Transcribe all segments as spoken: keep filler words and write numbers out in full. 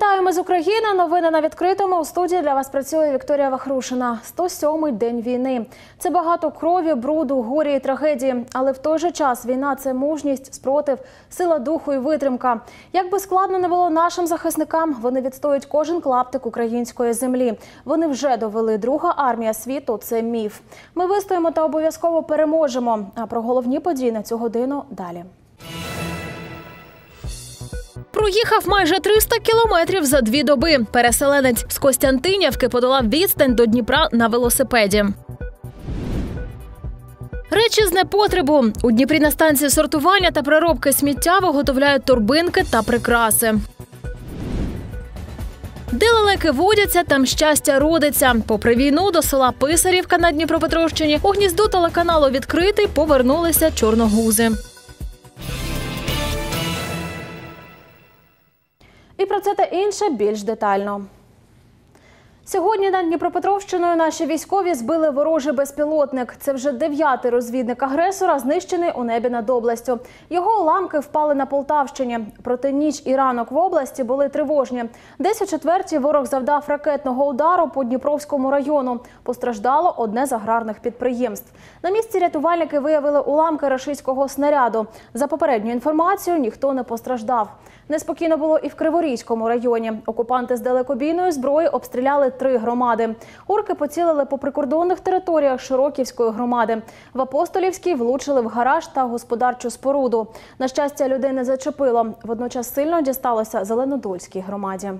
Вітаємо з України. Новини на відкритому. У студії для вас працює Вікторія Вахрушина. сто сьомий день війни. Це багато крові, бруду, горя і трагедії. Але в той же час війна – це мужність, спротив, сила духу і витримка. Як би складно не було нашим захисникам, вони відстоюють кожен клаптик української землі. Вони вже довели: друга армія світу – це міф. Ми вистоїмо та обов'язково переможемо. А про головні події на цю годину далі. Проїхав майже триста кілометрів за дві доби. Переселенець з Костянтинівки подолав відстань до Дніпра на велосипеді. Речі з непотребу. У Дніпрі на станції сортування та переробки сміття виготовляють торбинки та прикраси. Де лелеки водяться, там щастя родиться. Попри війну до села Писарівка на Дніпропетровщині у гніздо телеканалу «Відкритий» повернулися чорногузи. І про це та інше більш детально. Сьогодні над Дніпропетровщиною наші військові збили ворожий безпілотник. Це вже дев'ятий розвідник агресора, знищений у небі над областю. Його уламки впали на Полтавщині. Проте ніч і ранок в області були тривожні. Десь о четвертій ворог завдав ракетного удару по Дніпровському району. Постраждало одне з аграрних підприємств. На місці рятувальники виявили уламки рашистського снаряду. За попередньою інформацією, ніхто не постраждав. Неспокійно було і в Криворізькому районі. Окупанти з далекобійної зброї обстріляли три громади. Орки поцілили по прикордонних територіях Широківської громади. В Апостолівській влучили в гараж та господарчу споруду. На щастя, людей не зачепило. Водночас сильно дісталося Зеленодольській громаді.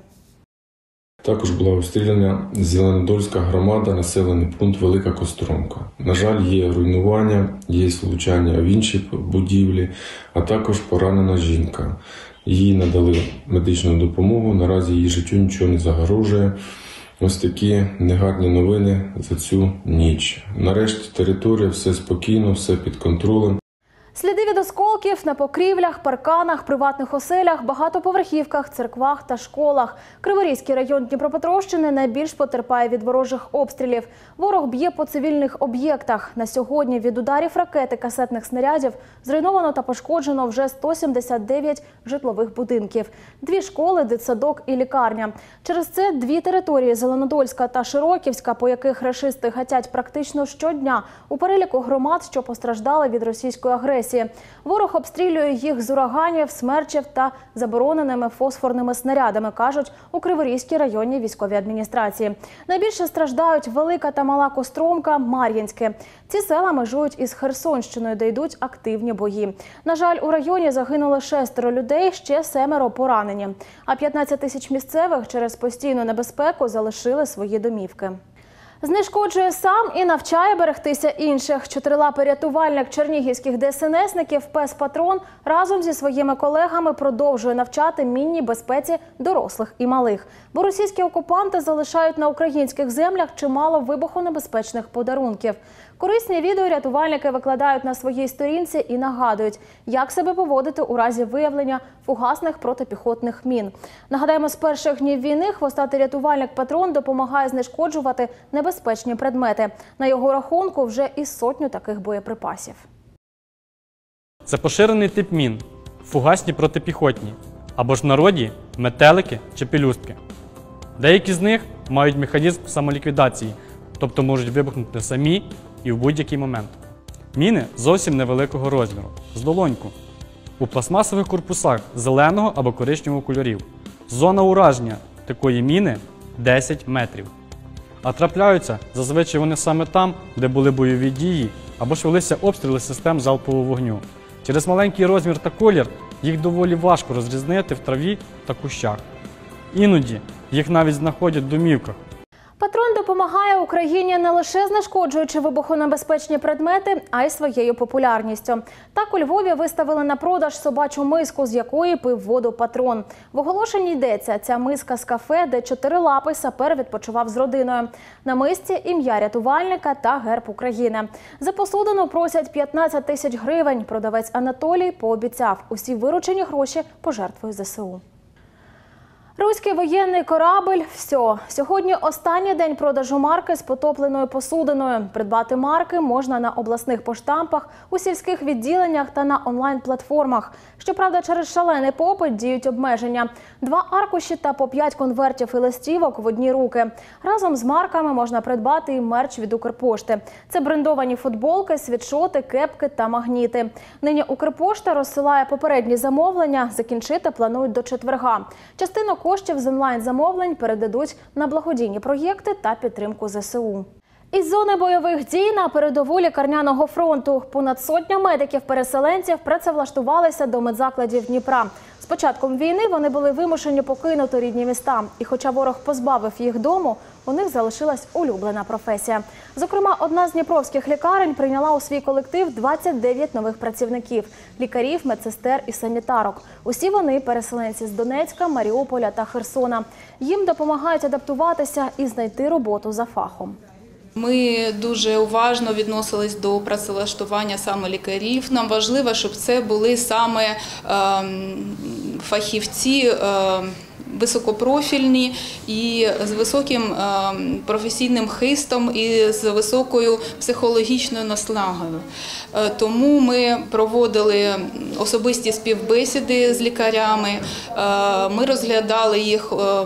Також була обстріляна Зеленодольська громада, населений пункт Велика Костромка. На жаль, є руйнування, є влучання в інші будівлі, а також поранена жінка. Їй надали медичну допомогу, наразі її життю нічого не загрожує. Ось такі негарні новини за цю ніч. Нарешті територія, все спокійно, все під контролем. Сліди від осколків на покрівлях, парканах, приватних оселях, багатоповерхівках, церквах та школах. Криворізький район Дніпропетровщини найбільш потерпає від ворожих обстрілів. Ворог б'є по цивільних об'єктах. На сьогодні від ударів ракети касетних снарядів зруйновано та пошкоджено вже сто сімдесят дев'ять житлових будинків. Дві школи, дитсадок і лікарня. Через це дві території – Зеленодольська та Широківська, по яких рашисти гатять практично щодня, у переліку громад, що постраждали від російської агресії. Ворог обстрілює їх з ураганів, смерчів та забороненими фосфорними снарядами, кажуть у Криворізькій районній військовій адміністрації. Найбільше страждають Велика та Мала Костромка, Мар'їнське. Ці села межують із Херсонщиною, де йдуть активні бої. На жаль, у районі загинуло шестеро людей, ще семеро поранені. А п'ятнадцять тисяч місцевих через постійну небезпеку залишили свої домівки. Знешкоджує сам і навчає берегтися інших. Чотирилапий рятувальник чернігівських де ес ен есників пес Патрон разом зі своїми колегами продовжує навчати мінній безпеці дорослих і малих. Бо російські окупанти залишають на українських землях чимало вибухонебезпечних подарунків. Корисні відео рятувальники викладають на своїй сторінці і нагадують, як себе поводити у разі виявлення фугасних протипіхотних мін. Нагадаємо, з перших днів війни хвостатий рятувальник Патрон допомагає знешкоджувати небезпечні предмети. На його рахунку вже із сотню таких боєприпасів. Це поширений тип мін – фугасні протипіхотні, або ж в народі – метелики чи пелюстки. Деякі з них мають механізм самоліквідації, тобто можуть вибухнути самі і в будь-який момент. Міни зовсім невеликого розміру, з долоньку. У пластмасових корпусах зеленого або коричневого кольорів. Зона ураження такої міни – десять метрів. А трапляються зазвичай вони саме там, де були бойові дії або ж велися обстріли систем залпового вогню. Через маленький розмір та колір їх доволі важко розрізнити в траві та кущах. Іноді їх навіть знаходять в домівках. Патрон допомагає Україні не лише знешкоджуючи вибухонебезпечні предмети, а й своєю популярністю. Так у Львові виставили на продаж собачу миску, з якої пив воду Патрон. В оголошенні йдеться, ця миска з кафе, де чотирилапий сапер відпочивав з родиною. На мисці ім'я рятувальника та герб України. За посудину просять п'ятнадцять тисяч гривень. Продавець Анатолій пообіцяв, усі виручені гроші пожертвує зе се у. Руський воєнний корабль – все. Сьогодні останній день продажу марки з потопленою посудиною. Придбати марки можна на обласних поштампах, у сільських відділеннях та на онлайн-платформах. Щоправда, через шалений попит діють обмеження. Два аркуші та по п'ять конвертів і листівок в одні руки. Разом з марками можна придбати і мерч від Укрпошти. Це брендовані футболки, світшоти, кепки та магніти. Нині Укрпошта розсилає попередні замовлення, закінчити планують до четверга. Частину коштів з онлайн-замовлень передадуть на благодійні проєкти та підтримку зе се у. Із зони бойових дій на передову лікарняного фронту понад сотня медиків-переселенців працевлаштувалися до медзакладів Дніпра. З початком війни вони були вимушені покинути рідні міста. І хоча ворог позбавив їх дому, у них залишилась улюблена професія. Зокрема, одна з дніпровських лікарень прийняла у свій колектив двадцять дев'ять нових працівників – лікарів, медсестер і санітарок. Усі вони – переселенці з Донецька, Маріуполя та Херсона. Їм допомагають адаптуватися і знайти роботу за фахом. Ми дуже уважно відносились до працевлаштування саме лікарів. Нам важливо, щоб це були саме е, фахівці е, високопрофільні і з високим е, професійним хистом і з високою психологічною наснагою. Е, тому ми проводили особисті співбесіди з лікарями, е, ми розглядали їх е,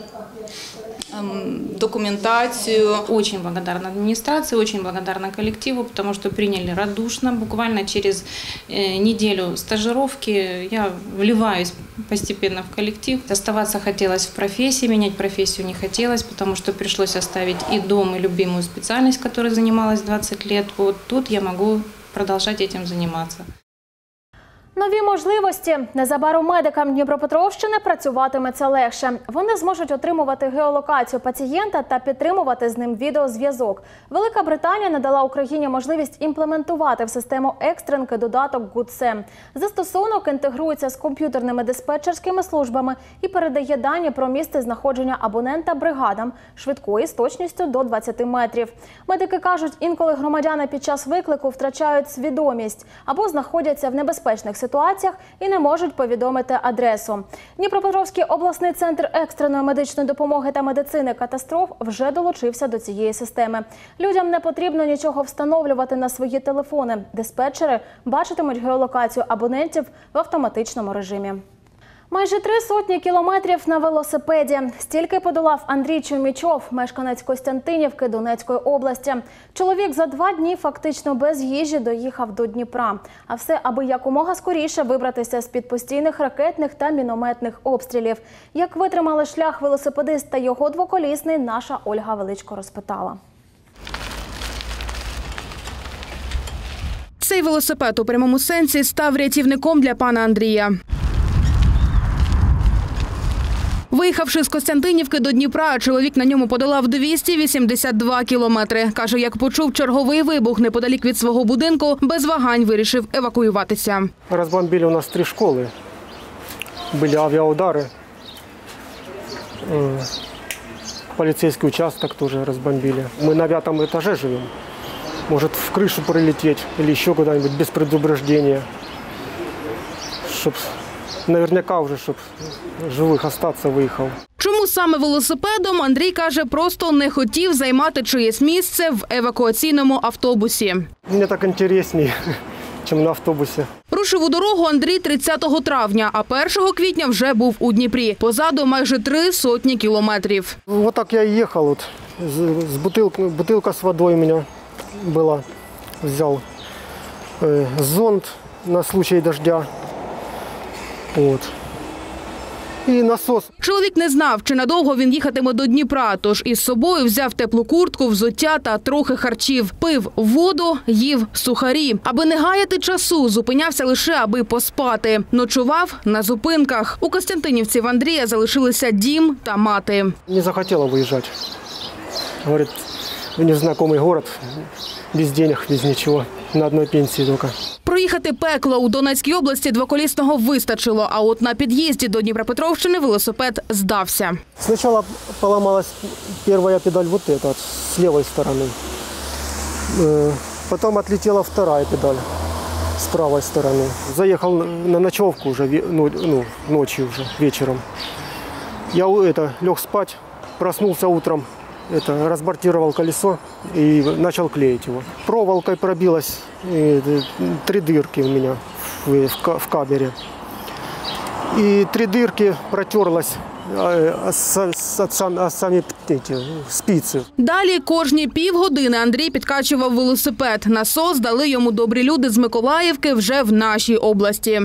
документацию. Очень благодарна администрации, очень благодарна коллективу, потому что приняли радушно. Буквально через неделю стажировки я вливаюсь постепенно в коллектив. Оставаться хотелось в профессии, менять профессию не хотелось, потому что пришлось оставить и дом, и любимую специальность, которой занималась двадцать лет. Вот тут я могу продолжать этим заниматься. Нові можливості. Незабаром медикам Дніпропетровщини працюватиметься легше. Вони зможуть отримувати геолокацію пацієнта та підтримувати з ним відеозв'язок. Велика Британія надала Україні можливість імплементувати в систему екстренки додаток ГУДСЕМ. Застосунок інтегрується з комп'ютерними диспетчерськими службами і передає дані про місце знаходження абонента бригадам швидкої з точністю до двадцяти метрів. Медики кажуть, інколи громадяни під час виклику втрачають свідомість або знаходяться в небезпечних ситуаціях. ситуаціях і не можуть повідомити адресу. Дніпропетровський обласний центр екстреної медичної допомоги та медицини катастроф вже долучився до цієї системи. Людям не потрібно нічого встановлювати на свої телефони. Диспетчери бачитимуть геолокацію абонентів в автоматичному режимі. Майже три сотні кілометрів на велосипеді. Стільки подолав Андрій Чумічов, мешканець Костянтинівки Донецької області. Чоловік за два дні фактично без їжі доїхав до Дніпра. А все, аби якомога скоріше вибратися з-під постійних ракетних та мінометних обстрілів. Як витримали шлях велосипедист та його двоколісний, наша Ольга Величко розпитала. Цей велосипед у прямому сенсі став рятівником для пана Андрія. Виїхавши з Костянтинівки до Дніпра, чоловік на ньому подолав двісті вісімдесят два кілометри. Каже, як почув черговий вибух неподалік від свого будинку, без вагань вирішив евакуюватися. Розбомбили у нас три школи. Були авіаудари. Поліцейський участок теж розбомбили. Ми на п'ятому етажі живемо. Може в кришу прилетіти або ще куди-небудь без предупреждения. Щоб наверняка вже, щоб живих залишитися, виїхав. Чому саме велосипедом, Андрій каже, просто не хотів займати чиєсь місце в евакуаційному автобусі. Мені так цікавіше, ніж на автобусі. Рушив у дорогу Андрій тридцятого травня, а першого квітня вже був у Дніпрі. Позаду майже три сотні кілометрів. Вот так я і їхав. От, з бутилка, бутилка з водою у мене була. Взяв е, зонт на случай дождя. От. І насос. Чоловік не знав, чи надовго він їхатиме до Дніпра, тож із собою взяв теплу куртку, взуття та трохи харчів. Пив воду, їв сухарі. Аби не гаяти часу, зупинявся лише, аби поспати. Ночував на зупинках. У Костянтинівці в Андрія залишилися дім та мати. Не захотіла виїжджати. Говорить, в незнайомий город, без денег, без нічого. На одній пенсії тільки. Проїхати пекло у Донецькій області двоколісного вистачило, а от на під'їзді до Дніпропетровщини велосипед здався. Спочатку поламалась перша педаль вот эта, з лівої сторони. Потім відлетіла друга педаль з правої сторони. Заїхав на ночовку вже, ну, ну, ночі вже, вечором. Я это, лег спать, проснулся утром, это, разбортировал колесо и начал клеить его. Проволокой пробилось и, три дырки у меня в, в, в кабере. И три дырки протерлась а, а, а, а самі эти, спиці. Далі кожні півгодини Андрій підкачував велосипед. Насос дали йому добрі люди з Миколаївки вже в нашій області.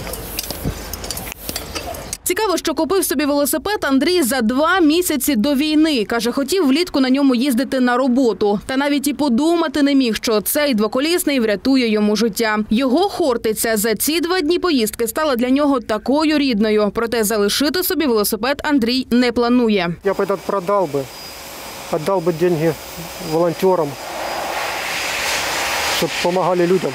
Цікаво, що купив собі велосипед Андрій за два місяці до війни. Каже, хотів влітку на ньому їздити на роботу. Та навіть і подумати не міг, що цей двоколісний врятує йому життя. Його Хортиця за ці два дні поїздки стала для нього такою рідною. Проте залишити собі велосипед Андрій не планує. Я б этот продав би, віддав би гроші волонтерам, щоб допомагали людям.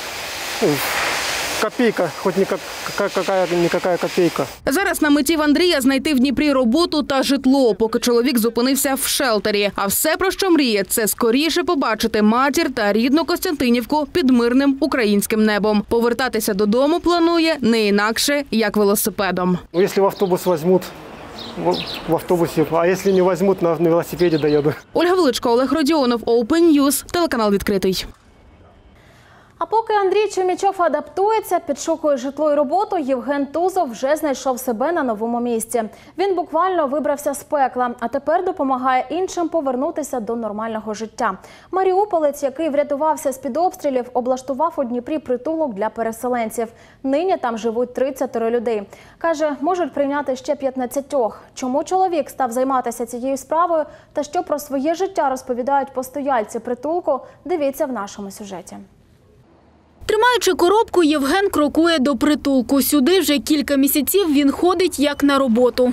Копійка, хоч ніяка копійка. Зараз на меті в Андрія знайти в Дніпрі роботу та житло, поки чоловік зупинився в шелтері. А все, про що мріє, це скоріше побачити матір та рідну Костянтинівку під мирним українським небом. Повертатися додому планує не інакше, як велосипедом. Якщо в автобус візьмуть, в автобусі, а якщо не візьмуть, на велосипеді доїду. Ольга Величко, Олег Родіонов, Open News, телеканал «Відкритий». А поки Андрій Чумічов адаптується, підшукує житло і роботу, Євген Тузов вже знайшов себе на новому місці. Він буквально вибрався з пекла, а тепер допомагає іншим повернутися до нормального життя. Маріуполець, який врятувався з-під обстрілів, облаштував у Дніпрі притулок для переселенців. Нині там живуть тридцять людей. Каже, можуть прийняти ще п'ятнадцятьох. Чому чоловік став займатися цією справою та що про своє життя розповідають постояльці притулку, дивіться в нашому сюжеті. Тримаючи коробку, Євген крокує до притулку. Сюди вже кілька місяців він ходить як на роботу.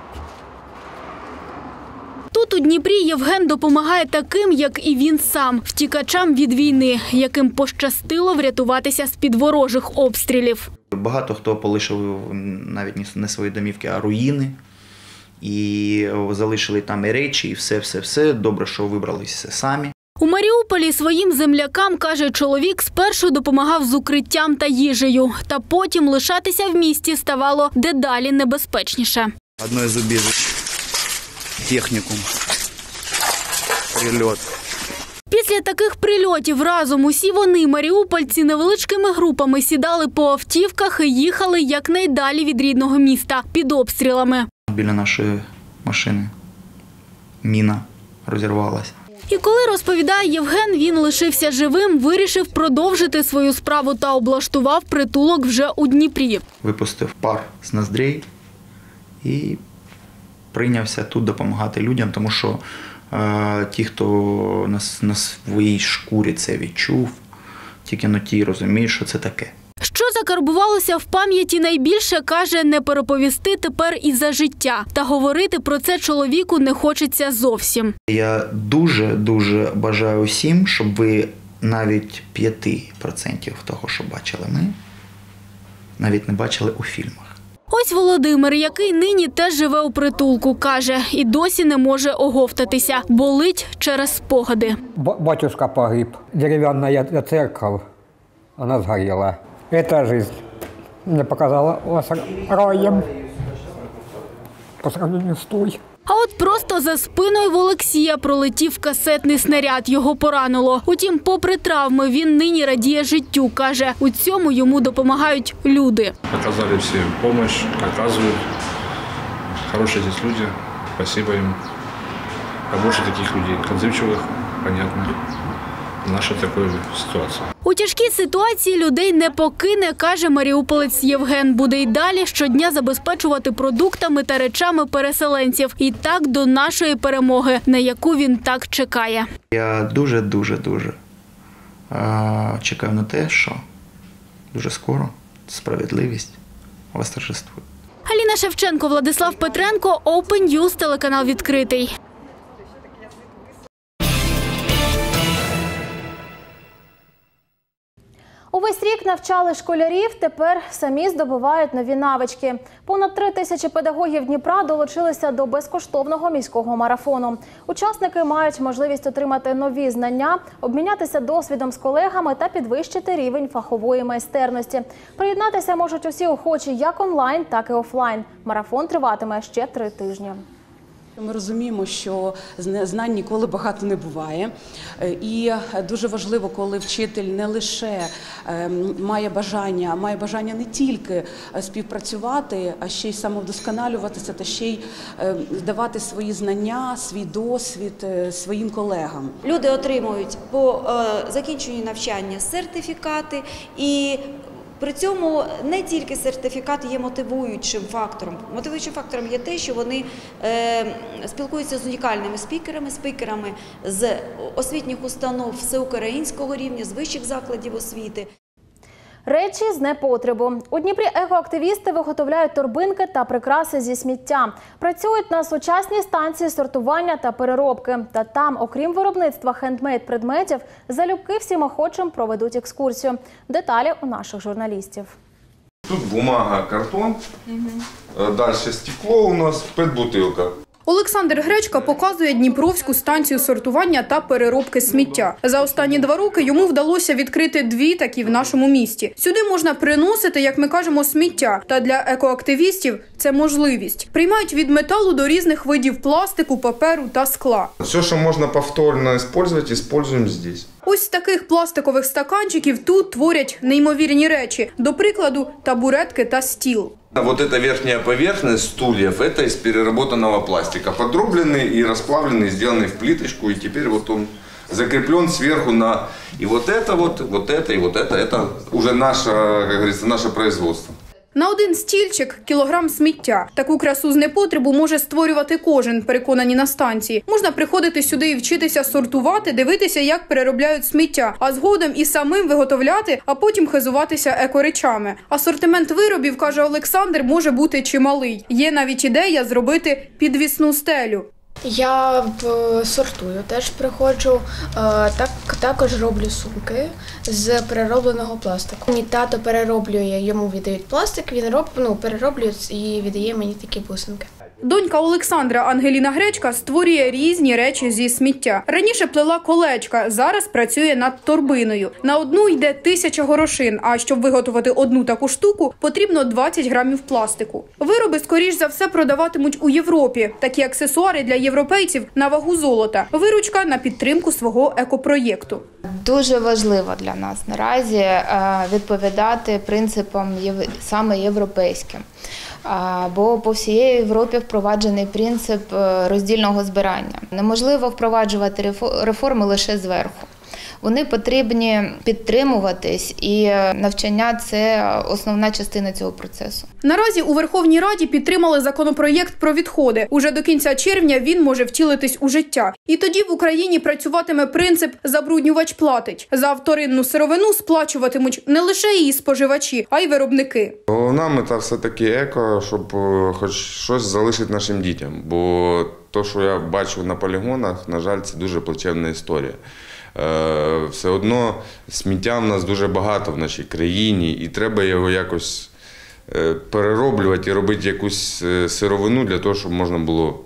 Тут у Дніпрі Євген допомагає таким, як і він сам, втікачам від війни, яким пощастило врятуватися з-під ворожих обстрілів. Багато хто полишив навіть не свої домівки, а руїни. І залишили там і речі, і все-все-все. Добре, що вибралися самі. У Маріуполі своїм землякам, каже чоловік, спершу допомагав з укриттям та їжею. Та потім лишатися в місті ставало дедалі небезпечніше. Одне з убіжищ – технікум, прильот. Після таких прильотів разом усі вони, маріупольці, невеличкими групами сідали по автівках і їхали якнайдалі від рідного міста під обстрілами. Біля нашої машини міна розірвалася. І коли, розповідає Євген, він лишився живим, вирішив продовжити свою справу та облаштував притулок вже у Дніпрі. Випустив пар з ноздрей і прийнявся тут допомагати людям, тому що е, ті, хто на, на своїй шкурі це відчув, тільки на ті розуміють, що це таке. Що закарбувалося в пам'яті найбільше, каже, не переповісти тепер і за життя. Та говорити про це чоловіку не хочеться зовсім. Я дуже-дуже бажаю усім, щоб ви навіть п'ять відсотків того, що бачили ми, навіть не бачили у фільмах. Ось Володимир, який нині теж живе у притулку, каже, і досі не може оговтатися. Болить через спогади. Батюшка погиб. Дерев'яна церковь, вона згоріла. Эта жизнь мне показалась раем по сравнению с той. А от просто за спиною в Олексія пролетів касетний снаряд, його поранило. Утім, попри травми, він нині радіє життю, каже, у цьому йому допомагають люди. Оказали всім допомогу, оказують. Хороші здесь люди, спасибо їм. Побольше таких людей, отзывчивых, понятно. Наша така ситуація. У тяжкій ситуації людей не покине, каже маріуполець Євген. Буде й далі щодня забезпечувати продуктами та речами переселенців. І так до нашої перемоги, на яку він так чекає. Я дуже-дуже-дуже чекаю на те, що дуже скоро справедливість восторжествує. Аліна Шевченко, Владислав Петренко, Open News, телеканал «Відкритий». У Увесь рік навчали школярів, тепер самі здобувають нові навички. Понад три тисячі педагогів Дніпра долучилися до безкоштовного міського марафону. Учасники мають можливість отримати нові знання, обмінятися досвідом з колегами та підвищити рівень фахової майстерності. Приєднатися можуть усі охочі як онлайн, так і офлайн. Марафон триватиме ще три тижні. Ми розуміємо, що знань ніколи багато не буває. І дуже важливо, коли вчитель не лише має бажання, має бажання не тільки співпрацювати, а ще й самовдосконалюватися та ще й давати свої знання, свій досвід своїм колегам. Люди отримують по закінченню навчання сертифікати і при цьому не тільки сертифікат є мотивуючим фактором. Мотивуючим фактором є те, що вони е, спілкуються з унікальними спікерами, спікерами з освітніх установ всеукраїнського рівня, з вищих закладів освіти. Речі з непотребу. У Дніпрі екоактивісти виготовляють торбинки та прикраси зі сміття. Працюють на сучасній станції сортування та переробки. Та там, окрім виробництва хендмейд-предметів, залюбки всім охочим проведуть екскурсію. Деталі у наших журналістів. Тут бумага, картон, угу. Далі стекло у нас, пет-бутилка. Олександр Гречка показує Дніпровську станцію сортування та переробки сміття. За останні два роки йому вдалося відкрити дві такі в нашому місті. Сюди можна приносити, як ми кажемо, сміття. Та для екоактивістів це можливість. Приймають від металу до різних видів пластику, паперу та скла. Все, що можна повторно використовувати, використовуємо тут. Ось з таких пластикових стаканчиків тут творять неймовірні речі. До прикладу, табуретки та стіл. Вот эта верхняя поверхность стульев, это из переработанного пластика. Подрубленный и расплавленный, сделанный в плиточку. И теперь вот он закреплен сверху на... И вот это вот, вот это и вот это, это уже наше, как говорится, наше производство. На один стільчик – кілограм сміття. Таку красу з непотребу може створювати кожен, переконані на станції. Можна приходити сюди і вчитися сортувати, дивитися, як переробляють сміття, а згодом і самим виготовляти, а потім хизуватися екоречами. Асортимент виробів, каже Олександр, може бути чималий. Є навіть ідея зробити підвісну стелю. Я сортую, теж приходжу, так, також роблю сумки з переробленого пластику. Мій тато перероблює, йому віддають пластик, він роб, ну, перероблює і віддає мені такі бусинки. Донька Олександра Ангеліна Гречка створює різні речі зі сміття. Раніше плела колечка, зараз працює над торбиною. На одну йде тисяча горошин, а щоб виготовити одну таку штуку, потрібно двадцять грамів пластику. Вироби, скоріш за все, продаватимуть у Європі. Такі аксесуари для європейців на вагу золота. Виручка на підтримку свого екопроєкту. Дуже важливо для нас наразі відповідати принципам саме європейським. Бо по всій Європі впроваджений принцип роздільного збирання. Неможливо впроваджувати реформи лише зверху. Вони потрібні підтримуватись, і навчання – це основна частина цього процесу. Наразі у Верховній Раді підтримали законопроєкт про відходи. Уже до кінця червня він може втілитись у життя. І тоді в Україні працюватиме принцип «забруднювач платить». За вторинну сировину сплачуватимуть не лише її споживачі, а й виробники. Головна мета все-таки еко, щоб хоч щось залишити нашим дітям. Бо те, що я бачу на полігонах, на жаль, це дуже плачевна історія. Все одно сміття в нас дуже багато в нашій країні, і треба його якось перероблювати і робити якусь сировину для того, щоб можна було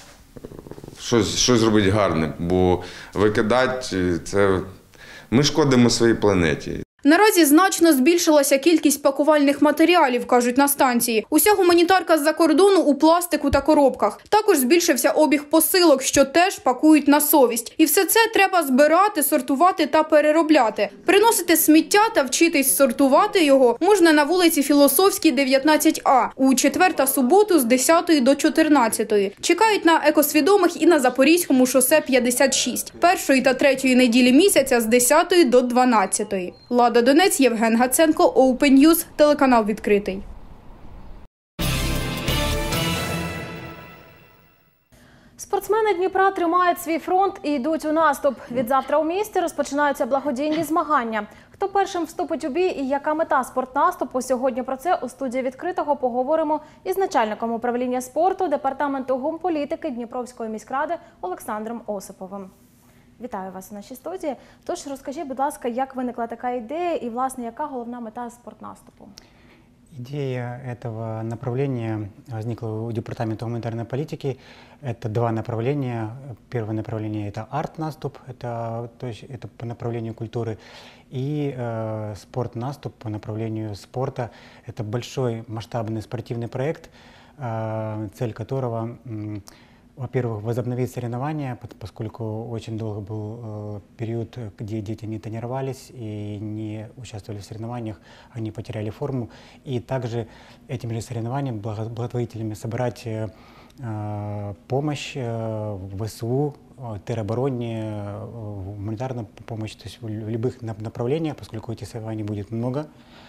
щось, щось зробити гарне. Бо викидати – це ми шкодимо своїй планеті. Наразі значно збільшилася кількість пакувальних матеріалів, кажуть на станції. Уся гуманітарка з-за кордону у пластику та коробках. Також збільшився обіг посилок, що теж пакують на совість. І все це треба збирати, сортувати та переробляти. Приносити сміття та вчитись сортувати його можна на вулиці Філософській, дев'ятнадцять А, у четвер та суботу з десятої до чотирнадцятої. Чекають на екосвідомих і на Запорізькому шосе п'ятдесят шість. Першої та третьої неділі місяця з десятої до дванадцятої. Лада Донець, Євген Гаценко, Open News, телеканал «Відкритий». Спортсмени Дніпра тримають свій фронт і йдуть у наступ. Відзавтра у місті розпочинаються благодійні змагання. Хто першим вступить у бій і яка мета спортнаступу? Сьогодні про це у студії «Відкритого» поговоримо із начальником управління спорту Департаменту гумполітики Дніпровської міськради Олександром Осиповим. Вітаю вас у нашій студії. Тож розкажіть, будь ласка, як виникла така ідея і, власне, яка головна мета спортнаступу? Идея этого направления возникла у Департамента гуманитарной политики. Это два направления. Первое направление – это арт-наступ, это, то есть это по направлению культуры, и э, спорт-наступ по направлению спорта. Это большой масштабный спортивный проект, э, цель которого э, во-первых, возобновить соревнования, поскольку очень долго был э, период, где дети не тренировались и не участвовали в соревнованиях, они потеряли форму. И также этими же соревнованиями благотворителями собрать э, помощь э, в ВСУ, теробороне, э, гуманитарную помощь, то есть в любых направлениях, поскольку этих соревнований будет много.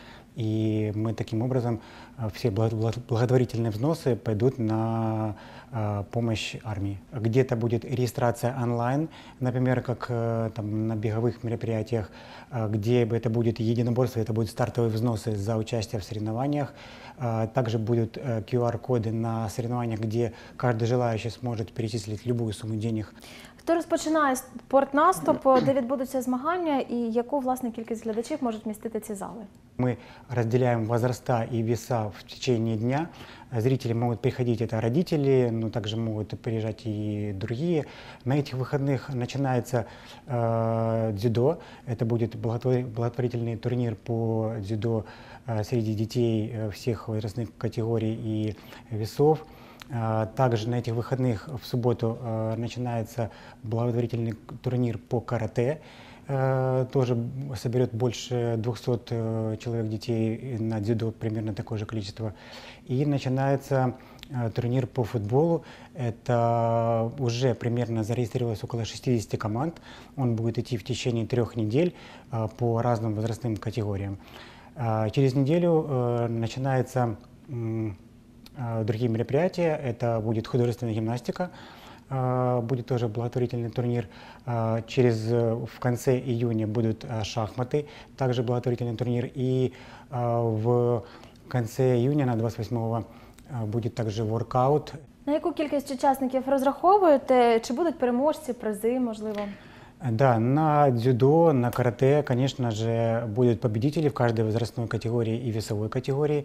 И мы таким образом, все благотворительные взносы пойдут на э, помощь армии. Где-то будет регистрация онлайн, например, как э, там, на беговых мероприятиях, э, где это будет единоборство, это будут стартовые взносы за участие в соревнованиях. Э, также будут э, ку ар-коды на соревнованиях, где каждый желающий сможет перечислить любую сумму денег. Хто розпочинає спортнаступ, де відбудуться змагання і яку, власне, кількість глядачів можуть вмістити ці зали? Мы разделяем возраста и веса в течение дня. Зрители могут приходить, это родители, но также могут приезжать и другие. На этих выходных начинается э, дзюдо. Это будет благотворительный турнир по дзюдо э, среди детей всех возрастных категорий и весов. Также на этих выходных в субботу э, начинается благотворительный турнир по карате. Э, тоже соберет больше двухсот э, человек детей, на дзюдо примерно такое же количество. И начинается э, турнир по футболу. Это уже примерно зарегистрировалось около шестидесяти команд. Он будет идти в течение трех недель э, по разным возрастным категориям. Э, через неделю э, начинается э, другие мероприятия. Это будет художественная гимнастика, будет тоже благотворительный турнир. Через, в конце июня будут шахматы, также благотворительный турнир. И в конце июня, на двадцать восьмого, будет также воркаут. На яку кількість учасників розраховуєте? Чи будуть переможці, призи, можливо? Да, на дзюдо, на карате, конечно же, будут победители в каждой возрастной категории и весовой категории.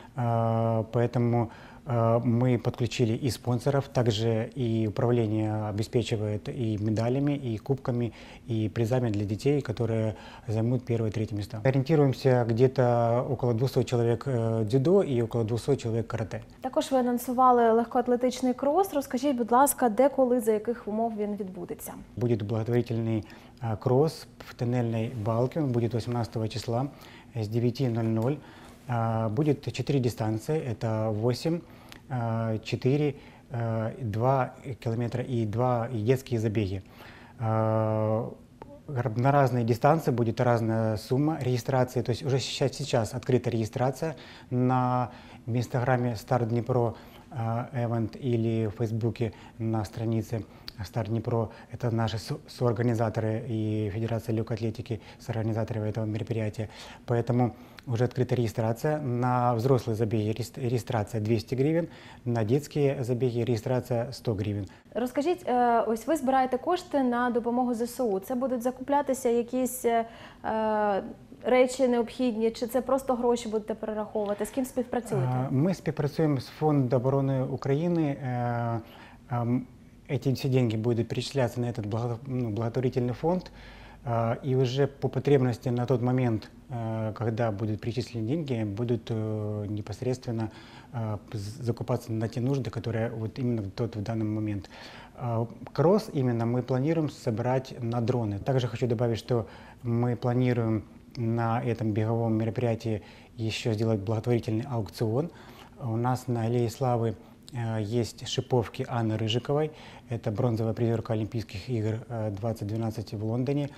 Поэтому мы подключили и спонсоров, также и управление обеспечивает и медалями, и кубками, и призами для детей, которые займут первые и третьи места. Ориентируемся где-то около двухсот человек дзюдо и около двухсот человек карате. Також ви анонсували легкоатлетичний крос. Розкажіть, будь ласка, де, коли, за яких умов він відбудеться? Будет благотворительный кросс в тоннельной балке, он будет восемнадцатого числа с девяти ноль-ноль. Будет четыре дистанции, это восемь, четыре, два километра и два детские забеги. На разные дистанции будет разная сумма регистрации, то есть уже сейчас, сейчас открыта регистрация на в инстаграме Старт Днепро Эвент или в Фейсбуке на странице Старт Днепро. Это наши соорганизаторы и Федерация легкой атлетики, соорганизаторы этого мероприятия. Поэтому уже открыта регистрация. На взрослые забеги регистрация двести гривен, на детские забеги регистрация сто гривен. Розкажіть, ось ви збираєте кошти на допомогу зе се у. Це будуть закуплятися якісь е, речі необхідні, чи це просто гроші будете перераховувати? З ким співпрацюєте? Ми співпрацюємо з Фондом оборони України. Эти все деньги будут перечисляться на этот благотворительный фонд. И уже по потребности на тот момент, когда будут перечислены деньги, будут непосредственно закупаться на те нужды, которые вот именно в тот в данный момент. Кросс именно мы планируем собирать на дроны. Также хочу добавить, что мы планируем на этом беговом мероприятии еще сделать благотворительный аукцион. У нас на Аллее Славы есть шиповки Анны Рыжиковой. Это бронзовая призерка Олимпийских игр двадцать двенадцать в Лондоне.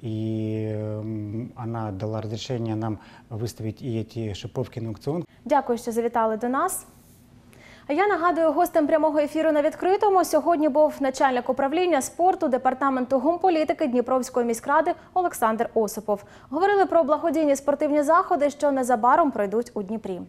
И она дала разрешение нам выставить и эти шиповки на аукцион. Дякую, що завітали до нас. А я нагадую, гостем прямого ефіру на відкритому сьогодні був начальник управління спорту Департаменту гумполітики Дніпровської міськради Олександр Осипов. Говорили про благодійні спортивні заходи, що незабаром пройдуть у Дніпрі.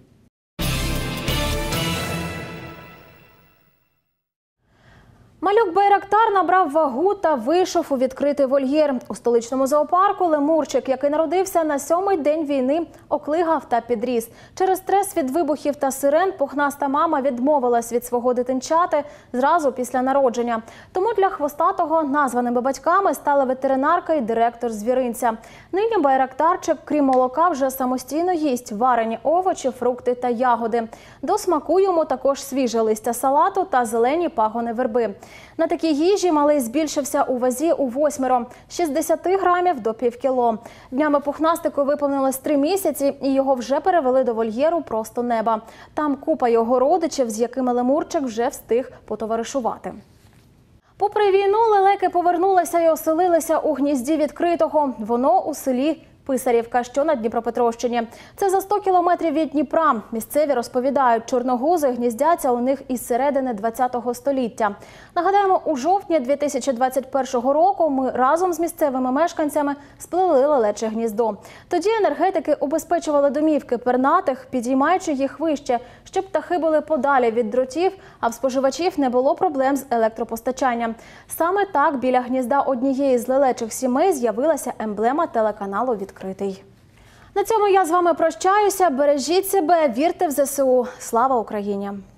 Малюк Байрактар набрав вагу та вийшов у відкритий вольєр. У столичному зоопарку лемурчик, який народився на сьомий день війни, оклигав та підріс. Через стрес від вибухів та сирен пухнаста мама відмовилась від свого дитинчати зразу після народження. Тому для хвостатого названими батьками стали ветеринарка і директор звіринця. Нині Байрактарчик, крім молока, вже самостійно їсть варені овочі, фрукти та ягоди. До смаку йому також свіже листя салату та зелені пагони верби. На такій їжі малий збільшився у вазі у восьмеро – з шістдесяти грамів до півкіло. Днями пухнастику виповнилось три місяці, і його вже перевели до вольєру «Просто неба». Там купа його родичів, з якими лемурчик вже встиг потоваришувати. Попри війну, лелеки повернулися і оселилися у гнізді відкритого. Воно у селі Писарівка, що на Дніпропетровщині. Це за сто кілометрів від Дніпра. Місцеві розповідають, чорногузи гніздяться у них із середини ХХ століття. Нагадаємо, у жовтні дві тисячі двадцять першого року ми разом з місцевими мешканцями сплели лелече гніздо. Тоді енергетики убезпечували домівки пернатих, підіймаючи їх вище, щоб птахи були подалі від дротів, а в споживачів не було проблем з електропостачанням. Саме так біля гнізда однієї з лелечих сімей з'явилася емблема телеканалу «Відкритий». На цьому я з вами прощаюся. Бережіть себе, вірте в ЗСУ. Слава Україні!